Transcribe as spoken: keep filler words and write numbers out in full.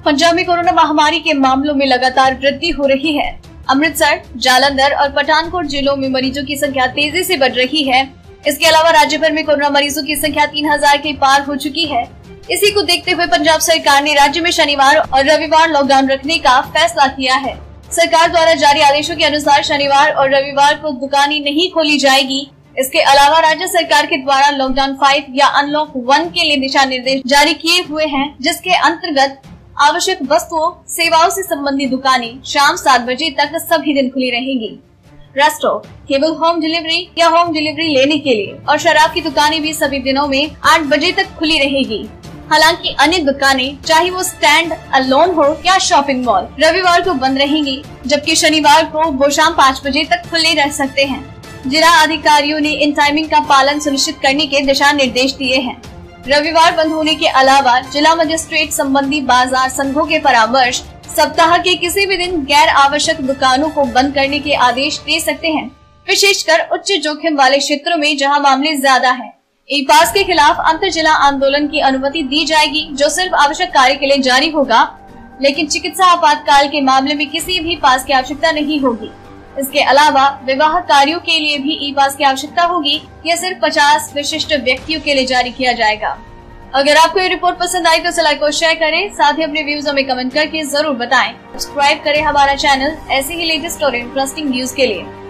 पंजाब में कोरोना महामारी के मामलों में लगातार वृद्धि हो रही है। अमृतसर, जालंधर और पठानकोट जिलों में मरीजों की संख्या तेजी से बढ़ रही है। इसके अलावा राज्य भर में कोरोना मरीजों की संख्या तीन हजार के पार हो चुकी है। इसी को देखते हुए पंजाब सरकार ने राज्य में शनिवार और रविवार लॉकडाउन रखने का फैसला किया है। सरकार द्वारा जारी आदेशों के अनुसार शनिवार और रविवार को दुकानें नहीं खोली जाएगी। इसके अलावा राज्य सरकार के द्वारा लॉकडाउन फाइव या अनलॉक वन के लिए दिशा निर्देश जारी किए हुए हैं, जिसके अंतर्गत आवश्यक वस्तुओं सेवाओं से संबंधित दुकानें शाम सात बजे तक सभी दिन खुली रहेंगी। रेस्टोरेंट केवल होम डिलीवरी या होम डिलीवरी लेने के लिए और शराब की दुकानें भी सभी दिनों में आठ बजे तक खुली रहेगी। हालांकि अन्य दुकानें चाहे वो स्टैंड अलोन हो या शॉपिंग मॉल रविवार को बंद रहेंगी, जबकि शनिवार को वो शाम पाँच बजे तक खुले रह सकते हैं। जिला अधिकारियों ने इन टाइमिंग का पालन सुनिश्चित करने के दिशा निर्देश दिए हैं। रविवार बंद होने के अलावा जिला मजिस्ट्रेट संबंधी बाजार संघों के परामर्श सप्ताह के किसी भी दिन गैर आवश्यक दुकानों को बंद करने के आदेश दे सकते हैं, विशेषकर उच्च जोखिम वाले क्षेत्रों में जहां मामले ज्यादा हैं। ई पास के खिलाफ अंतर जिला आंदोलन की अनुमति दी जाएगी, जो सिर्फ आवश्यक कार्य के लिए जारी होगा, लेकिन चिकित्सा आपातकाल के मामले में किसी भी पास की आवश्यकता नहीं होगी। इसके अलावा विवाह कार्यों के लिए भी ई पास की आवश्यकता होगी। यह सिर्फ पचास विशिष्ट व्यक्तियों के लिए जारी किया जाएगा। अगर आपको ये रिपोर्ट पसंद आई तो इसे लाइक और शेयर करें, साथ ही अपने व्यूज हमें कमेंट करके जरूर बताएं। सब्सक्राइब करें हमारा चैनल ऐसे ही लेटेस्ट और इंटरेस्टिंग न्यूज के लिए।